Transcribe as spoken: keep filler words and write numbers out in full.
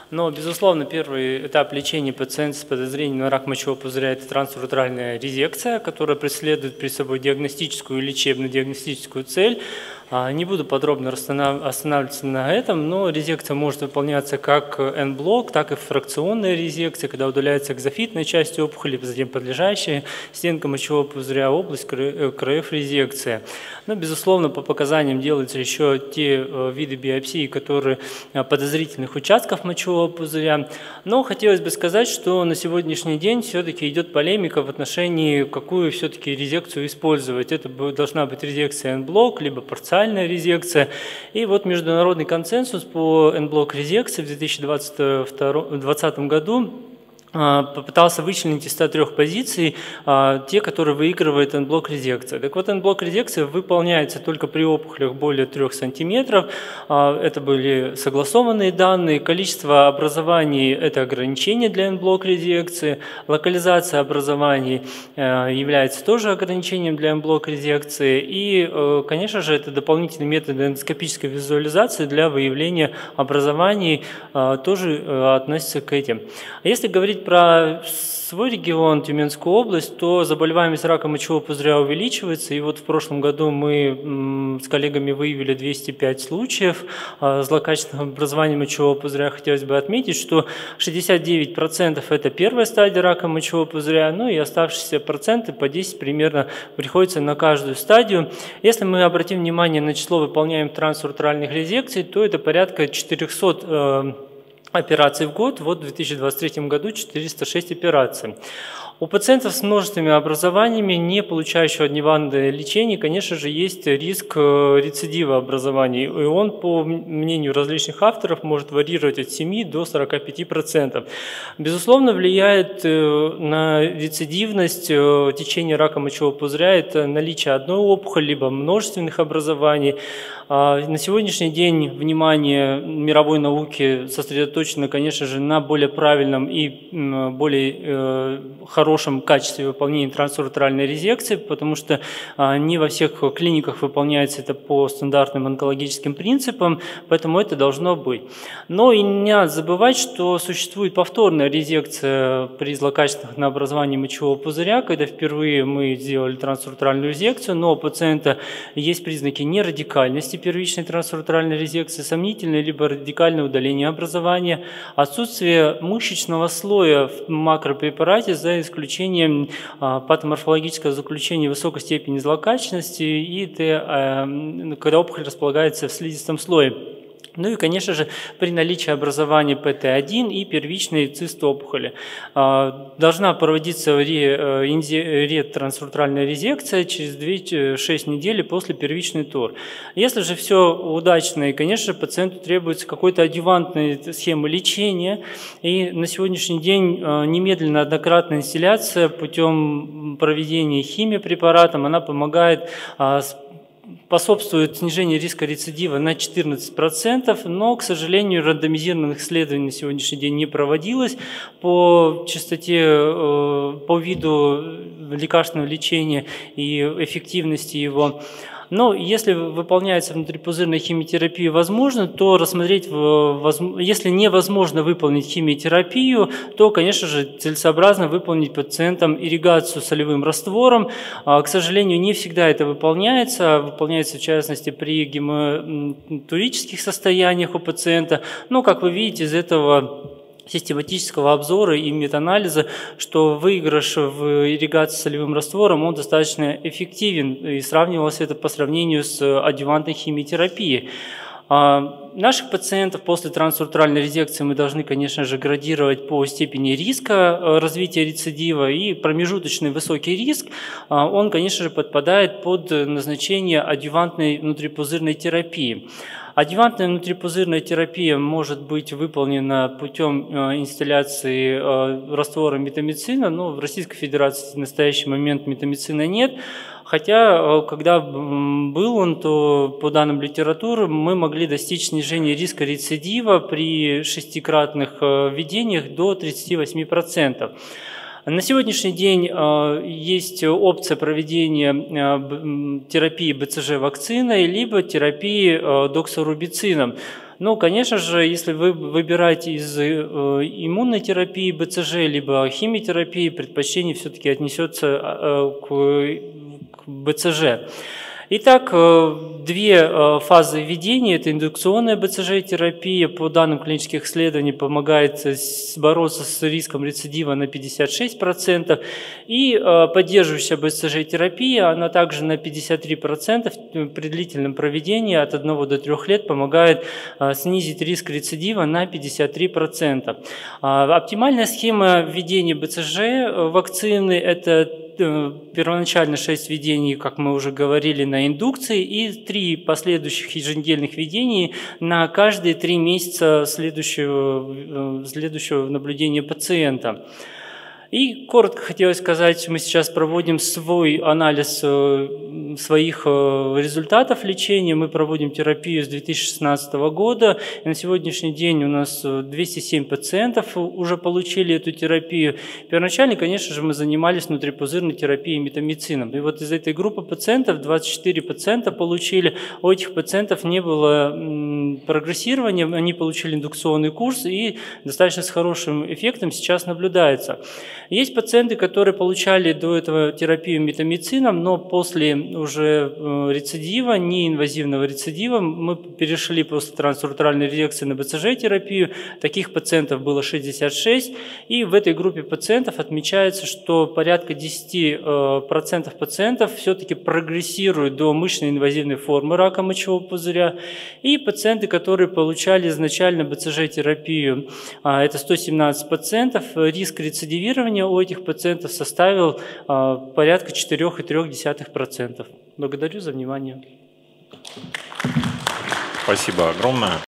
Но, безусловно, первый этап лечения пациента с подозрением на рак мочевого пузыря – это трансуретральная резекция, которая преследует при собой диагностическую и лечебно-диагностическую цель. Не буду подробно останавливаться на этом, но резекция может выполняться как эн-блок, так и фракционная резекция, когда удаляется экзофитная часть опухоли, затем подлежащая стенка мочевого пузыря, область краев резекция. Но, безусловно, по показаниям делаются еще те виды биопсии, которые подозрительных участков мочевого пузыря. Но хотелось бы сказать, что на сегодняшний день все-таки идет полемика в отношении, какую все-таки резекцию использовать. Это должна быть резекция эн-блок, либо парциальная резекция. И вот международный консенсус по эн-блок резекции в две тысячи двадцатом году попытался вычленить из ста трёх позиций а, те, которые выигрывает эн-блок резекция. Так вот, эн-блок резекция выполняется только при опухолях более трёх сантиметров. А, это были согласованные данные. Количество образований – это ограничение для эн-блок резекции. Локализация образований а, является тоже ограничением для эн-блок резекции. И, а, конечно же, это дополнительный метод эндоскопической визуализации для выявления образований а, тоже а, относится к этим. Если говорить про свой регион, Тюменскую область, то заболеваемость раком мочевого пузыря увеличивается. И вот в прошлом году мы с коллегами выявили двести пять случаев злокачественного образования мочевого пузыря. Хотелось бы отметить, что шестьдесят девять процентов это первая стадия рака мочевого пузыря, ну и оставшиеся проценты по десять примерно приходится на каждую стадию. Если мы обратим внимание на число выполняемых трансуретральных резекций, то это порядка четырёхсот операций в год, вот в две тысячи двадцать третьем году четыреста шесть операций. У пациентов с множественными образованиями, не получающих адъювантное лечение, конечно же, есть риск рецидива образований, и он, по мнению различных авторов, может варьировать от семи до сорока пяти процентов. Безусловно, влияет на рецидивность течения рака мочевого пузыря это наличие одной опухоли, либо множественных образований. На сегодняшний день внимание мировой науки сосредоточено, конечно же, на более правильном и более хорошем качестве выполнения трансуретральной резекции, потому что не во всех клиниках выполняется это по стандартным онкологическим принципам, поэтому это должно быть. Но и не надо забывать, что существует повторная резекция при злокачественном образовании мочевого пузыря, когда впервые мы сделали трансуретральную резекцию, но у пациента есть признаки нерадикальности первичной трансуретральной резекции, сомнительное либо радикальное удаление образования, отсутствие мышечного слоя в макропрепарате за исключением а, патоморфологического заключения высокой степени злокачественности и те, когда опухоль располагается в слизистом слое. Ну и, конечно же, при наличии образования пэ тэ один и первичной цистопухоли. Должна проводиться ретрансуретральная резекция через две-шесть недель после первичной ТОР. Если же все удачно, и, конечно же, пациенту требуется какой-то адъювантной схемы лечения, и на сегодняшний день немедленная однократная инстилляция путем проведения химиопрепаратом, она помогает способствует снижению риска рецидива на четырнадцать процентов, но, к сожалению, рандомизированных исследований на сегодняшний день не проводилось по частоте, по виду лекарственного лечения и эффективности его. Но если выполняется внутрипузырная химиотерапия возможно, то рассмотреть, если невозможно выполнить химиотерапию, то, конечно же, целесообразно выполнить пациентам ирригацию солевым раствором. К сожалению, не всегда это выполняется, выполняется в частности при гематурических состояниях у пациента. Но, как вы видите, из этого систематического обзора и метаанализа, что выигрыш в ирригации солевым раствором он достаточно эффективен, и сравнивалось это по сравнению с адъювантной химиотерапией. Наших пациентов после трансуретральной резекции мы должны, конечно же, градировать по степени риска развития рецидива, и промежуточный высокий риск, он, конечно же, подпадает под назначение адъювантной внутрипузырной терапии. Адъювантная внутрипузырная терапия может быть выполнена путем инстилляции раствора метамицина, но в Российской Федерации в настоящий момент метамицина нет. Хотя, когда был он, то по данным литературы мы могли достичь снижения риска рецидива при шестикратных введениях до тридцати восьми процентов. На сегодняшний день есть опция проведения терапии бэ цэ жэ вакциной либо терапии доксорубицином. Ну, конечно же, если вы выбираете из иммунной терапии бэ цэ жэ, либо химиотерапии, предпочтение все-таки отнесется к бэ цэ жэ. Итак, две фазы введения – это индукционная бэ цэ жэ-терапия, по данным клинических исследований, помогает бороться с риском рецидива на пятьдесят шесть процентов, и поддерживающая бэ цэ жэ-терапия, она также на пятьдесят три процента при длительном проведении от одного до трёх лет помогает снизить риск рецидива на пятьдесят три процента. Оптимальная схема введения бэ цэ жэ вакцины – это первоначально шесть введений, как мы уже говорили, на индукции, и три последующих еженедельных введений на каждые три месяца следующего, следующего наблюдения пациента. И коротко хотелось сказать, мы сейчас проводим свой анализ своих результатов лечения. Мы проводим терапию с две тысячи шестнадцатого года. И на сегодняшний день у нас двести семь пациентов уже получили эту терапию. Первоначально, конечно же, мы занимались внутрипузырной терапией метамицином. И вот из этой группы пациентов двадцать четыре пациента получили. У этих пациентов не было прогрессирования, они получили индукционный курс, и достаточно с хорошим эффектом сейчас наблюдается. Есть пациенты, которые получали до этого терапию метамицином, но после уже рецидива, неинвазивного рецидива, мы перешли после трансуртральной резекции на бэ цэ жэ-терапию. Таких пациентов было шестьдесят шесть, и в этой группе пациентов отмечается, что порядка десять процентов пациентов все-таки прогрессируют до мышечно-инвазивной формы рака мочевого пузыря, и пациенты, которые получали изначально бэ цэ жэ-терапию, это сто семнадцать пациентов, риск рецидивирования у этих пациентов составил а, порядка четыре целых три десятых процента. Благодарю за внимание. Спасибо огромное.